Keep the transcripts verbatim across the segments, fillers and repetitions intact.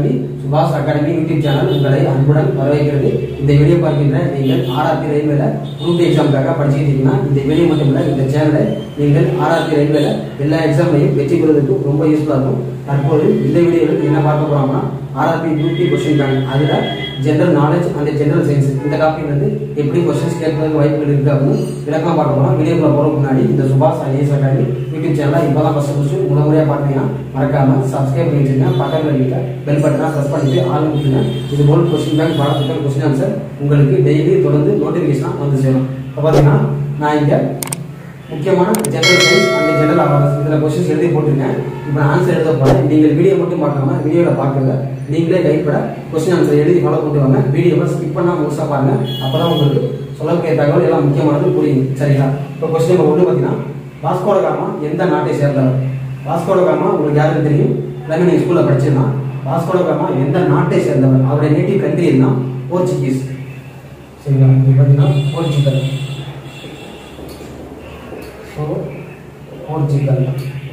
Academy சுபாஷ் academy YouTube channel உங்களை அன்புடன் வரவேற்கிறது. இந்த வீடியோ பார்க்கின்ற நீங்கள் ஆர்ஆர்பி ரயில்வேல குரூப் எக்ஸாமுக்காக படிச்சுட்டு இருக்கீங்கன்னா இந்த வீடியோ மட்டும் இல்லை, இந்த சேனலை நீங்கள் ஆர்ஆர்பி ரயில்வேல எல்லா எக்ஸாம்லையும் வெற்றி பெறுவதற்கு ரொம்ப யூஸ்ஃபுல்லாக இருக்கும். தற்போது இந்த வீடியோவில் என்ன பார்க்க போறோம்னா ஆர்ஆர்பி குரூப் கொஸ்டின் பேங்க், அதில் general knowledge and general science இந்த டாபிக் வந்து எப்படி கொஸ்டின்ஸ் கேட்பதற்கு வாய்ப்புகள் இருக்கு அப்படின்னு விளக்கமாக பார்க்க போறோம். வீடியோக்குள்ள போறதுக்கு முன்னாடி இந்த சுபாஷ் ஐஏஎஸ் அகாடமி யூடியூப் சேனலை இப்போதான் ஃபர்ஸ்ட் ஃபர்ஸ்ட் முத முறையாக பார்த்தீங்கன்னா மறக்காம சப்ஸ்கிரைப் பண்ணி வச்சுருங்க. பக்கத்தில் இருக்க பெல் பட்டனை ப்ரெஸ் பண்ணிட்டு ஆள் கொடுத்துருங்க. இது போல் கொஸ்டின் பேங்க் பாடத்திட்டம் கொஸ்டின் ஆன்சர் உங்களுக்கு டெய்லி தொடர்ந்து நோட்டிஃபிகேஷனாக வந்து சேரும். இப்போ பார்த்தீங்கன்னா நான் இங்கே முக்கியமான general science and general awareness இதில் கொஸ்டின்ஸ் எழுதி போட்டிருக்கேன். இப்போ நான் ஆன்சர் எழுத போகிறேன். நீங்கள் வீடியோ மட்டும் பார்க்காம வீடியோவில் பார்க்கல, நீங்களே கைப்பட கொஸ்டின் ஆன்சர் எழுதி ஃபாலோ பண்ணிட்டு வாங்க. வீடியோவை ஸ்கிப் பண்ணால் முழுசாக பாருங்க, அப்போ தான் உங்களுக்கு சொல்லக்கூடிய தகவல் எல்லாம் முக்கியமானது புரியும். சரிங்களா? இப்போ கொஸ்டின் நம்பர் ஒன்று பார்த்தீங்கன்னா வாஸ்கோ ட காமா எந்த நாட்டை சேர்ந்தவர்? வாஸ்கோ ட காமா உங்களுக்கு யாருக்கு தெரியும்? எல்லாமே நீங்கள் ஸ்கூலில் படிச்சிருந்தா. வாஸ்கோ ட காமா எந்த நாட்டை சேர்ந்தவர்? அவருடைய நேட்டிவ் கண்ட்ரி என்ன? போர்ச்சுகீஸ். சரிங்களா? இது பார்த்தீங்கன்னா போர்ச்சுகல். So Portugal.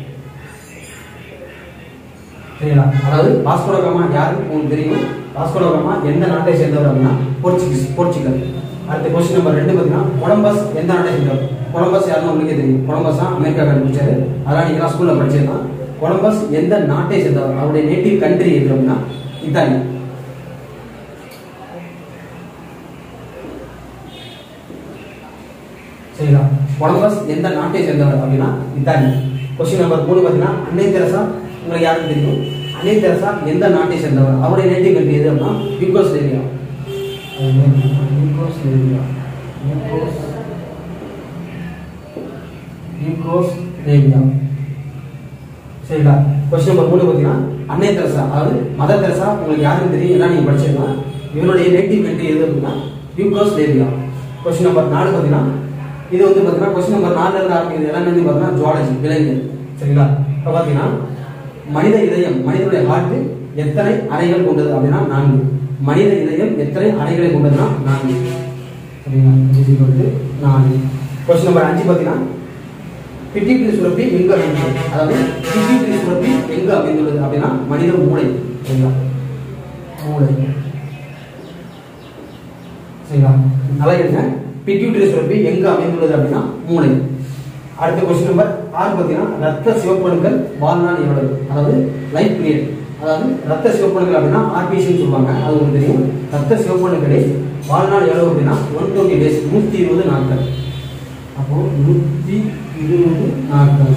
சரிங்களா? அதாவது வாஸ்கோ ட காமா யாருக்கு உங்களுக்கு தெரியும்? வாஸ்கோ ட காமா எந்த நாட்டை சேர்ந்தவர் அப்படின்னா போர்ச்சுகீஸ், போர்ச்சுகல். அடுத்த கொஸ்டின் நம்பர் ரெண்டு பார்த்தீங்கன்னா கொலம்பஸ் எந்த நாட்டை சேர்ந்தவர்? கொலம்பஸ் யாருன்னு உங்களுக்கே தெரியும். கொலம்பஸ் தான் அமெரிக்கா கண்டுபிடிச்சாரு. அதெல்லாம் நீங்க ஸ்கூல்ல படிச்சிருந்தான். கொலம்பஸ் எந்த நாட்டை சேர்ந்தவர்? அவருடைய நேட்டிவ் கண்ட்ரி எது அப்படின்னா இத்தாலி. சரிங்களா? கொலம்பஸ் எந்த நாட்டை சேர்ந்தவர் அப்படின்னா இத்தாலி. கொஸ்டின் நம்பர் மூணு பார்த்தீங்கன்னா அன்னை தெரசா உங்களுக்கு யாருக்கு தெரியும்? அன்னை தெரசா எந்த நாட்டை சேர்ந்தவர்? அவருடைய நேட்டிவ் கண்ட்ரி எது அப்படின்னா யூகோஸ்லேவியா. Yugoslavia Yugoslavia. சரிங்களா? கொஸ்டின் நம்பர் மூணு பார்த்தீங்கன்னா அன்னை தெரசா அதாவது மதர் தெரசா உங்களுக்கு யாருக்கு தெரியும்? எல்லாம் நீங்க படிச்சிருக்கலாம். இவருடைய நேட்டிவ் கண்ட்ரி எது அப்படின்னா யூகோஸ்லேவியா. கொஸ்டின் நம்பர் நாலு பார்த்தீங்கன்னா இது வந்து பார்த்தீங்கன்னா கொஸ்டின் நம்பர் நாலுல இருந்து ஆரம்பிக்கிறது எல்லாமே வந்து பார்த்தீங்கன்னா ஜுவாலஜி, விலங்கியல். சரிங்களா? இப்போ பார்த்தீங்கன்னா மனித இதயம், மனிதனுடைய ஹார்ட் எத்தனை அறைகள் கொண்டது அப்படின்னா நான்கு. மனித இதயம் எத்தனை அறைகளை கொண்டதுன்னா நான்கு. சரிங்களா? நான்கு. கொஸ்டின் நம்பர் அஞ்சு பார்த்தீங்கன்னா பிட்யூட்டரி சுரப்பி எங்க அமைந்துள்ளது? அதாவது பிட்யூட்டரி சுரப்பி எங்க அமைந்துள்ளது அப்படின்னா மனித மூளை. சரிங்களா? மூளை. சரிங்களா? நல்லா இருங்க. பிட்யூட்டரி சுரப்பி எங்க அமைந்துள்ளது அப்படின்னா மூளை. அடுத்த கொஸ்டின் நம்பர் ஆறு பார்த்தீங்கன்னா ரத்த சிவப்பணுக்கள் வாழ்நாள் எவ்வளவு? அதாவது லைஃப் பீரியட், அதாவது ரத்த சிவப்பணுக்கள் அப்படின்னா ஆர்பிசின்னு சொல்லுவாங்க. அது உங்களுக்கு தெரியும். ரத்த சிவப்பணுக்களே வாழ்நாள் எவ்வளவு அப்படின்னா ஒன் டுவெண்ட்டி டேஸ், நூத்தி இருபது நாட்கள். அப்போ நூத்தி இருபது நாட்கள்.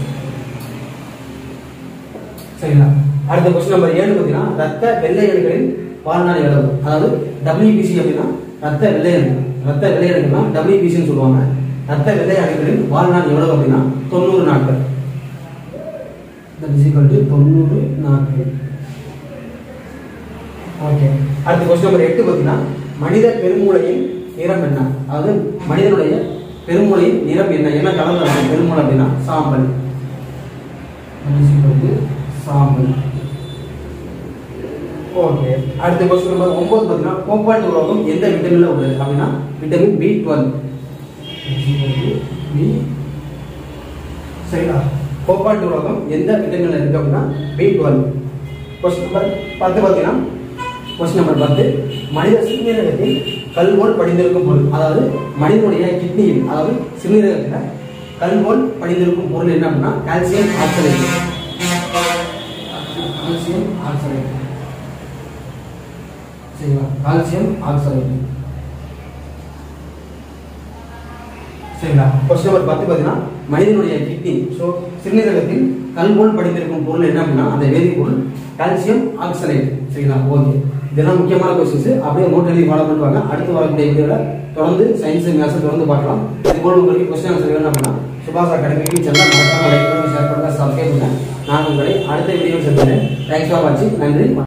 சரிங்களா? அடுத்த கொஸ்டின் நம்பர் ஏழு பார்த்தீங்கன்னா ரத்த வெள்ளை அணுக்களின் வாழ்நாள் எவ்வளவு? அதாவது டபிள்யூபிசி அப்படின்னா ரத்த வெள்ளை அணுக்கள். ரத்த வெள்ளை அணுக்கள்னா டபிள்யூபிசின்னு சொல்லுவாங்க. ரத்த வெள்ளை அணுக்களின் வாழ்நாள் எவ்வளவு அப்படின்னா தொண்ணூறு நாட்கள். தொண்ணூறு நாட்கள். ஓகே. அடுத்த கொஸ்டின் நம்பர் எட்டு பார்த்தீங்கன்னா மனித பெருமூளையின் நிறம் என்ன? அதாவது மனிதனுடைய பெருமூளையின் நிறம் என்ன? என்ன கலர்ல இருக்கும் பெருமூளை அப்படின்னா சாம்பல். சாம்பல். ஓகே. அடுத்த கொஸ்டின் நம்பர் ஒன்பது பார்த்தீங்கன்னா கோப்பாட்டு உலோகம் எந்த விட்டமின்ல உள்ளது அப்படின்னா விட்டமின் பி டுவெல். சரிங்களா? கோப்பாட்டு உலோகம் எந்த விட்டமின்ல இருக்கு அப்படின்னா பி டுவெல். கொஸ்டின் நம்பர் பத்து பார்த்தீங்கன்னா கொஸ்டின் நம்பர் பத்து மனித சிறுநீரகத்தில் கல்போல் படிந்திருக்கும் பொருள், அதாவது மனிதனுடைய கிட்னியில் அதாவது சிறுநீரகத்தில் கல்போல் படிந்திருக்கும் பொருள் என்ன அப்படின்னா கால்சியம் ஆக்சலேட். Calcium oxalate. சரிங்களா? Calcium oxalate. சரிங்களா? கொஸ்டின் நம்பர் பத்து பார்த்தீங்கன்னா மனிதனுடைய கிட்னி ஸோ சிறுநீரகத்தில் கல்போல் படிந்திருக்கும் பொருள் என்ன அப்படின்னா அந்த வேதிப்பொருள் கால்சியம் ஆக்சலேட். சரிங்களா? ஓகே. இதெல்லாம் முக்கியமான கொஸ்டின்ஸ். அப்படியே நோட் எழுதி ஃபாலோ பண்ணுவாங்க. அடுத்து வரக்கூடிய வீடியோவில் தொடர்ந்து சயின்ஸ் மேத்ஸ் தொடர்ந்து பார்க்கலாம். இது போல உங்களுக்கு கொஸ்டின் ஆன்சர் வேணும் அப்படின்னா சுபாஷ் அகாடமி சேனல் மறக்காம லைக் பண்ணுங்க, ஷேர் பண்ணுங்க, சப்ஸ்கிரைப் பண்ணுங்க. நான் உங்களை அடுத்த வீடியோவில் சந்திக்கிறேன். தேங்க்ஸ் ஃபார் வாட்சிங். நன்றி.